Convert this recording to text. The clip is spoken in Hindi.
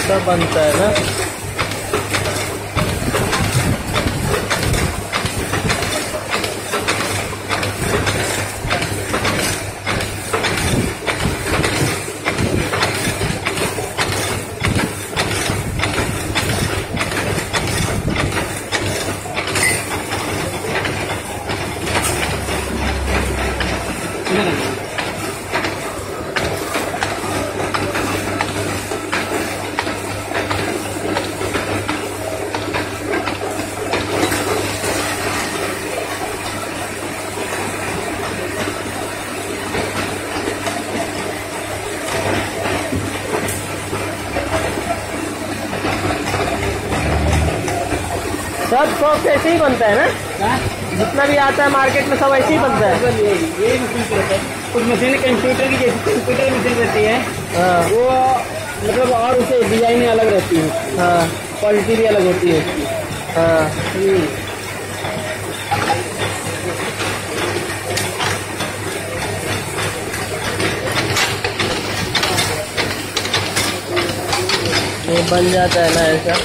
सब बनता है ना। सब सॉफ्ट ऐसे ही बनता है ना? जितना भी आता है मार्केट में सब ऐसे ही बनता है। यही मशीन रहता है। कुछ मशीन कंप्यूटर की, जैसे कंप्यूटर मशीन रहती है वो मतलब और उसे डिजाइन अलग रहती है। हाँ, क्वालिटी भी अलग होती है उसकी। हाँ। ये बन जाता है ना ऐसा।